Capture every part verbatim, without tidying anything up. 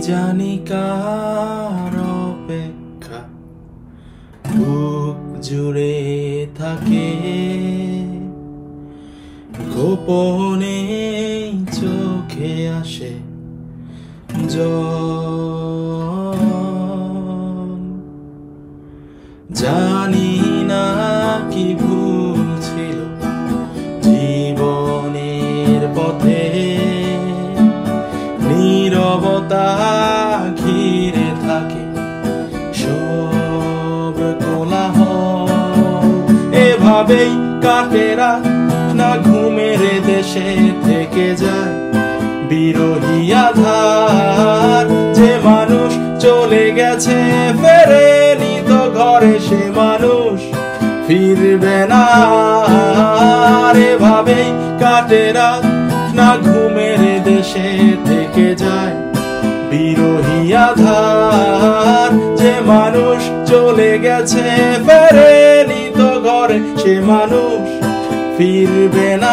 জানি কার অপেক্ষা বুক জুড়ে থাকে, গোপনে চোখে আসে জল। জানি না কি ভুল ছিল জীবনের পথে, নীরবতা ঘিরে থাকে সব কোলাহল। এভাবেই কাটে রাত, না ঘুমের দেশে থেকে যায় বিরহী আধার। যে মানুষ চলে গেছে ফেরেনি তো ঘরে, সে মানুষ ফিরবে না। এভাবেই কাটে রাত, না ঘুমের দেশে থেকে যায় বিরহী আধার। যে মানুষ চলে গেছে ফেরেনি তো ঘরে, সে মানুষ ফিরবে না।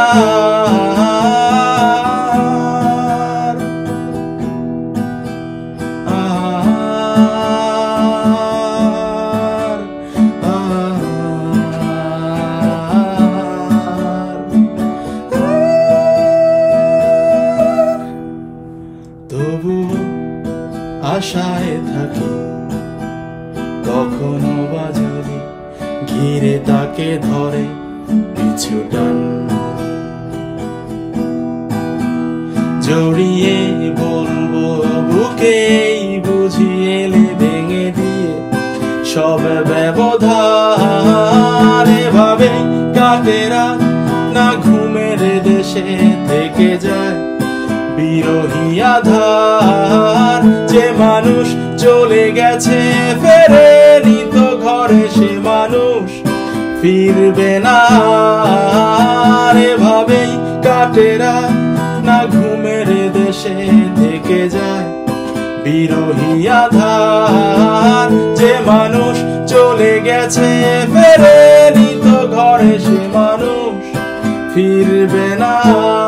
তবুও আশায় থাকি, কখনো বা যদি ঘিরে তাকে ধরে পিছু টান। জড়িয়ে বলবো বুকেই বুঝিয়ে এলে ভেঙে দিয়ে সব ব্যবধান। এভাবে কাটে রাত, না ঘুমের দেশে থেকে যায় বিরহী আধার। যে মানুষ চলে গেছে ফেরেনি তো ঘরে, সে মানুষ ফিরবে না। এভাবেই কাটে রাত, না ঘুমের দেশে থেকে যায় বিরহী আধার। যে মানুষ চলে গেছে ফেরেনি তো ঘরে, সে মানুষ ফিরবে না।